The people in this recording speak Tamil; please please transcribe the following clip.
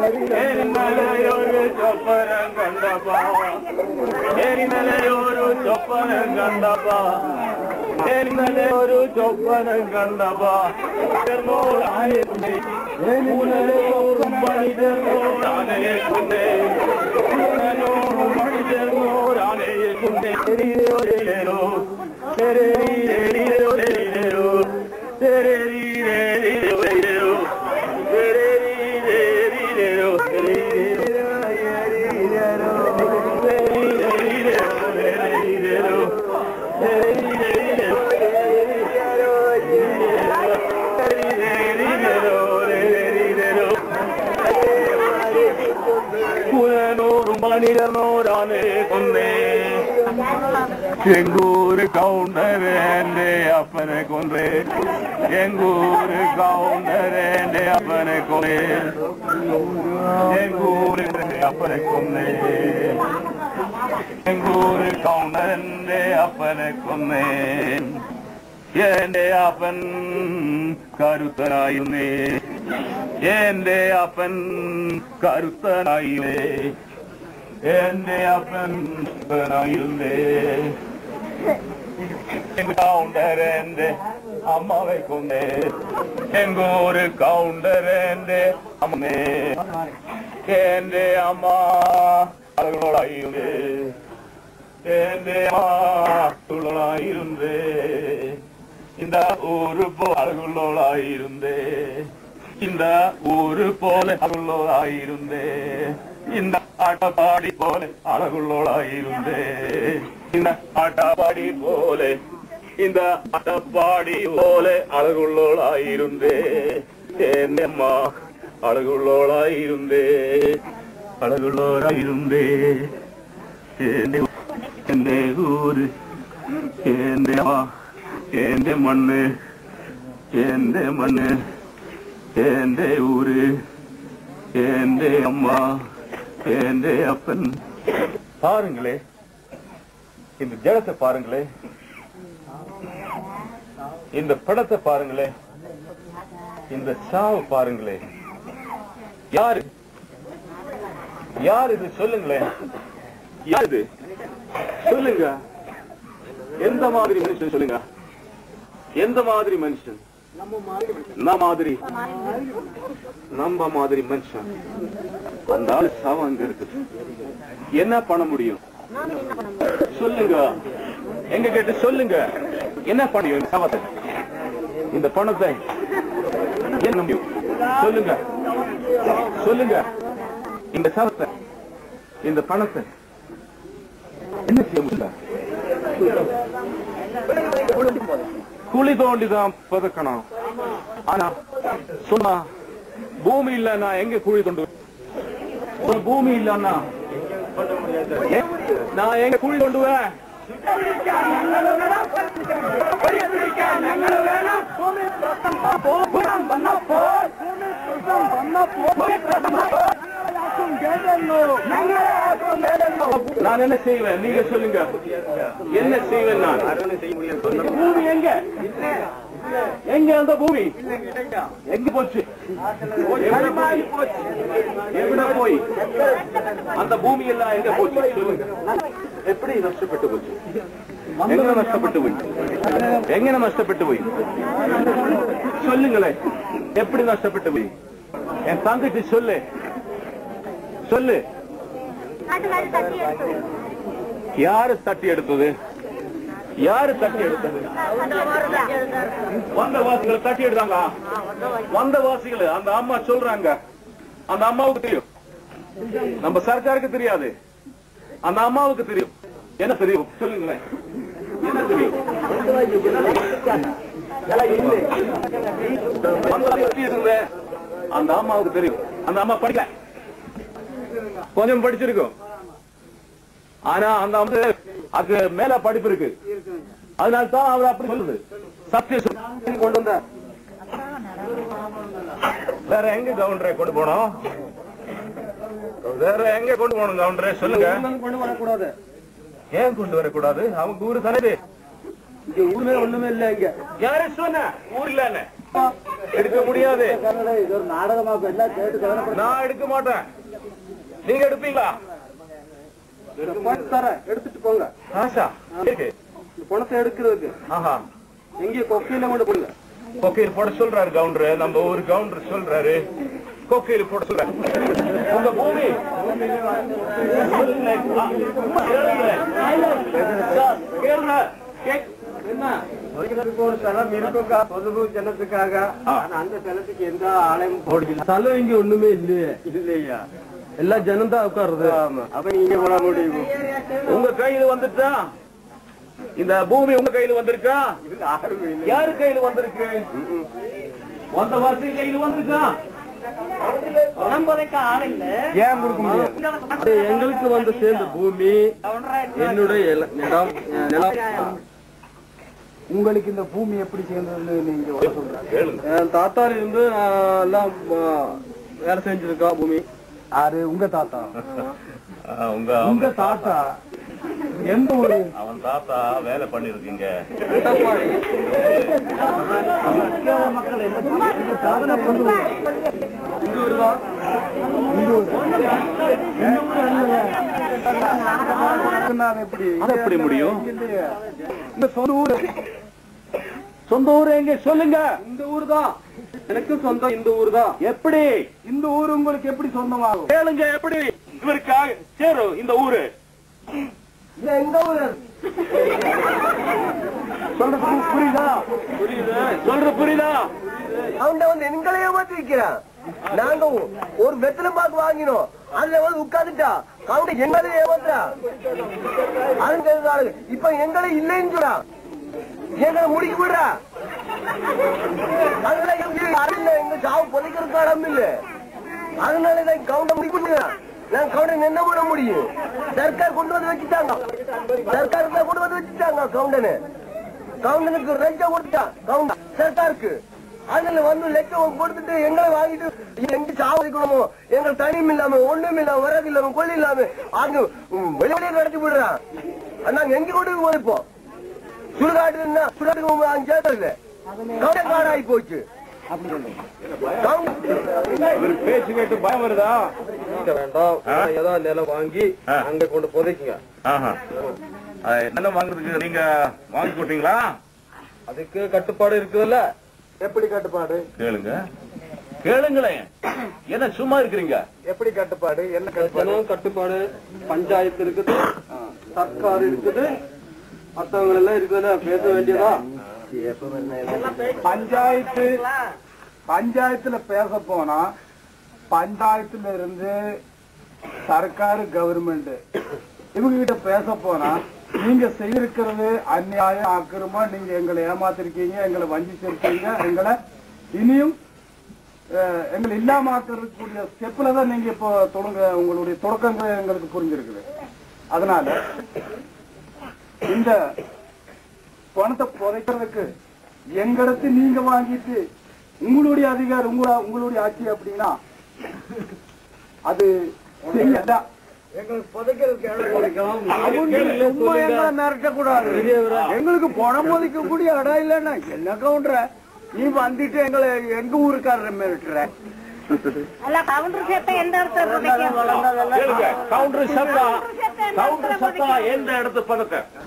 ഏരിമലയൊരു ചൊപ്പനം കണ്ടപ്പാ ഏരിമലയൊരു ചൊപ്പനം കണ്ടപ്പാ ഏരിമലയൊരു ചൊപ്പനം കണ്ടപ്പാ എങ്കൂര് കൗണ്ടരന്റെ അപ്പനെ കൊന്നേ എങ്കൂര് കൗണ്ടരന്റെ അപ്പനെ കൊന്നേ എങ്കൂരിന്റെ അപ്പനെ കൊന്നേ എങ്കൂര് കൗണ്ടരന്റെ അപ്പനെ കൊന്നേ എന്റെ അപ്പൻ കരുത്തനായിരുന്നേ എന്റെ അപ്പൻ കരുത്തനായില്ലേ എന്റെ അപ്പൻ കരുത്തനായിരുന്നേ കൗണ്ടരന്റെ അമ്മയെ കൊന്നേ എങ്കൂര് കൗണ്ടരന്റെ അമ്മേ എന്റെ അമ്മ അളകളോടായിരുന്നേ എന്റെ അമ്മ இந்த ஊரு போல அழகுள்ளோளாயிருந்தே இந்த ஊரு போல அழகுள்ளோளாயிருந்தே இந்த ஆட்டப்பாடி போல அழகுள்ளோளாயிருந்தே இந்த ஆட்டப்பாடி போல இந்த ஆட்டப்பாடி போல அழகுள்ளோளாயிருந்தே என்னம்மா அழகுள்ளோளாயிருந்தே அழகுள்ளோளாயிருந்தே എന്റെ ഊര് എന്റെ എന്റെ മണ്ണ് എന്റെ മണ്ണ് എന്റെ ഊര് എന്റെ അമ്മ എന്റെ അപ്പൻ பாருங்களே இந்த ஜடத்தை பாருங்களே இந்த படத்தை பாருங்களே இந்த சாவு பாருங்களே யாரு யார் இது சொல்லுங்களேன் யார் இது சொல்லுங்க எந்த மாதிரி மனுஷன் சொல்லுங்க எந்த மாதிரி மனுஷன் நம்ம மாதிரி மனுஷன் அந்த ஆள் சாவம் அங்க இருக்குது என்ன பண்ண முடியும் சொல்லுங்க எங்க கேட்டு சொல்லுங்க என்ன பண்ண முடியும் சாவத்தை இந்த பணத்தை என்ன முடியும் சொல்லுங்க சொல்லுங்க இந்த சாவத்தை இந்த பணத்தை என்ன செய்ய முடியல குழி தோண்டிதான் பதக்கணும் ஆனா சொன்னா பூமி இல்லன்னா எங்க குழி தோண்டு பூமி இல்லன்னா நான் எங்க குழி தோண்டுவேன் நான் என்ன செய்வேன் நீங்க சொல்லுங்க என்ன செய்வேன் நான் பூமி எங்க எங்க அந்த பூமி எங்க போச்சு எங்க போய் அந்த பூமி எல்லாம் எங்க போச்சு சொல்லுங்க எப்படி நஷ்டப்பட்டு போச்சு எங்க நஷ்டப்பட்டு போய் எங்க நஷ்டப்பட்டு போய் சொல்லுங்களேன் எப்படி நஷ்டப்பட்டு போய் என் தங்கச்சி சொல்லு சொல்லு யாரு தட்டி எடுத்தது யாரு தட்டி எடுத்தது வந்தவாசிகள் தட்டி எடுத்தாங்க வந்தவாசிகள் அந்த அம்மா சொல்றாங்க அந்த அம்மாவுக்கு தெரியும் நம்ம சர்க்காருக்கு தெரியாது அந்த அம்மாவுக்கு தெரியும் என்ன தெரியும் சொல்லுங்களேன் என்ன தெரியும் அந்த அம்மாவுக்கு தெரியும் அந்த அம்மா படிக்கல கொஞ்சம் படிச்சிருக்கும் ஆனா அந்த அம்மா அதுக்கு மேல படிப்பு இருக்கு அதனால தான் அவர் அப்படி சொல்லுது சத்தியம் கொண்டு வந்த வேற எங்க கவுண்டரை கொண்டு போனோம் வேற எங்க கொண்டு போகணும் கவுண்டரே சொல்லுங்க கொண்டு வரக்கூடாது ஏன் கொண்டு வரக்கூடாது அவங்க ஊரு தானே ஊருமே ஒண்ணுமே இல்ல இங்க யாரு சொன்ன ஊர் இல்ல எடுக்க முடியாது. இது ஒரு நாடகமாக எல்லாம் கேட்டு நான் எடுக்க மாட்டேன். நீங்க எடுப்பீங்களா? எடுத்துட்டு போங்க. ஆஷா இருக்கு பணத்தை எடுக்கிறதுக்கு. ஆஹா, எங்க கொக்கையில கொண்டு போடுங்க. கொக்கையில் போட சொல்றாரு கவுண்டரு. நம்ம ஒரு கவுண்டர் சொல்றாரு கொக்கையில் போட சொல்றாரு. உங்க பூமி என்ன ஒரு ஸ்தலம் இருக்குக்கா பொது ஜனத்துக்காக. அந்த ஸ்தலத்துக்கு எந்த ஆலயம் போடுங்க. ஸ்தலம் இங்க ஒண்ணுமே இல்லையே. இல்லையா, எல்லா ஜனம் தான் உட்காருது. அப்ப நீங்க போட முடியும். உங்க கையில வந்துட்டா இந்த பூமி உங்க கையில வந்திருக்கா? யாரு கையில வந்திருக்கு? வந்த வாசி கையில வந்திருக்கா? ஏன் கொடுக்க முடியாது? எங்களுக்கு வந்து சேர்ந்த பூமி என்னுடைய நிலம். உங்களுக்கு இந்த பூமி எப்படி சேர்ந்ததுன்னு நீங்க சொல்றீங்க. என் தாத்தால இருந்து எல்லாம் வேலை செஞ்சிருக்கா பூமி. யாரு? உங்க தாத்தா? உங்க தாத்தா எந்த ஊரு? அவன் தாத்தா வேலை பண்ணிருக்கீங்க. மக்கள் என்ன சாதனை பண்ணுவாங்க? எப்படி முடியும்? இந்த சொந்த ஊரு. சொந்த ஊரு எங்க சொல்லுங்க. இந்த ஊர் தான் எனக்கு சொந்தம். இந்த ஊர் தான். எப்படி இந்த ஊர் உங்களுக்கு எப்படி சொந்தமாகும்? கேளுங்க. எப்படி இவருக்காக சேரும் இந்த ஊரு? எங்க ஊரு சொல்றது புரியுதா? புரியுது. சொல்ற புரியுதா? அவன் வந்து எங்களை ஏமாத்தி வைக்கிறான். நாங்க ஒரு வெத்தலை பாக்கு வாங்கினோம். அதுல வந்து உட்காந்துட்டா அவன் எங்களை ஏமாத்துறா. அது இப்ப எங்களை இல்லைன்னு சொல்றா. எங்களை முடிக்க விடுறா. அதனால எங்க சாவு புதைக்கிறதுக்கு இடம் இல்ல. அதனால கவுண்ட முடிக்க நான் கவுண்டன் என்ன பண்ண முடியும்? சர்க்கார் கொண்டு வந்து வச்சுட்டாங்க. சர்க்கார் கொண்டு வந்து வச்சுட்டாங்க கவுண்டனு. கவுண்டனுக்கு லட்சம் கொடுத்துட்டான் கவுண்டன் சர்க்காருக்கு. அதுல வந்து லட்சம் கொடுத்துட்டு எங்களை வாங்கிட்டு எங்க சாவடிக்கணுமோ எங்களுக்கு தனியும் இல்லாம ஒண்ணும் இல்லாம வரது இல்லாம கொள்ளி இல்லாம அங்க வெளியே நடத்தி விடுறான். நாங்க எங்க கொண்டு போயிருப்போம்? சுடுகாட்டு சுடுகாட்டுக்கு அங்க சேர்த்தல கவுண்டன் காடாகி போச்சு. பேச்சு கேட்டு பயம் வருதா? வேண்டாம். ஏதாவது நிலம் வாங்கி அங்க கொண்டு புதைக்குங்க. நிலம் வாங்குறதுக்கு நீங்க வாங்கி போட்டீங்களா? அதுக்கு கட்டுப்பாடு இருக்குதுல்ல. எப்படி கட்டுப்பாடு? கேளுங்க. கேளுங்களேன். என்ன சும்மா இருக்கிறீங்க? எப்படி கட்டுப்பாடு? என்ன கட்டுப்பாடு? கட்டுப்பாடு பஞ்சாயத்து இருக்குது, சர்க்கார் இருக்குது, மற்றவங்க எல்லாம் இருக்குதுல்ல. பேச வேண்டியதா? பஞ்சாயத்துல பேச போனா பஞ்சாயத்துல இருந்து சர்க்காரு கவர்மெண்ட் இவங்க கிட்ட பேச போனா நீங்க செய்திருக்கிறது அநியாயம் ஆக்கிரமா, நீங்க எங்களை ஏமாத்திருக்கீங்க, எங்களை வஞ்சிச்சிருக்கீங்க, எங்களை இனியும் எங்களை இல்லாம ஆக்கிறதுக்கூடிய ஸ்டெப்ல தான் நீங்க இப்போ உங்களுடைய தொடக்கங்கள் எங்களுக்கு புரிஞ்சிருக்குது. அதனால இந்த பணத்தை புதைக்கிறதுக்கு எங்கிடத்து நீங்க வாங்கிட்டு உங்களுடைய அதிகாரம் உங்களுடைய ஆட்சி அப்படின்னா அது மிரட்டக்கூடாது. எங்களுக்கு பணம் புதைக்கக்கூடிய இடம் இல்லைன்னா என்ன கவுண்டர நீ வந்துட்டு எங்களை எங்க ஊருக்காரரை மிரட்டுற? கவுண்டர் சத்தா எந்த இடத்து பதக்க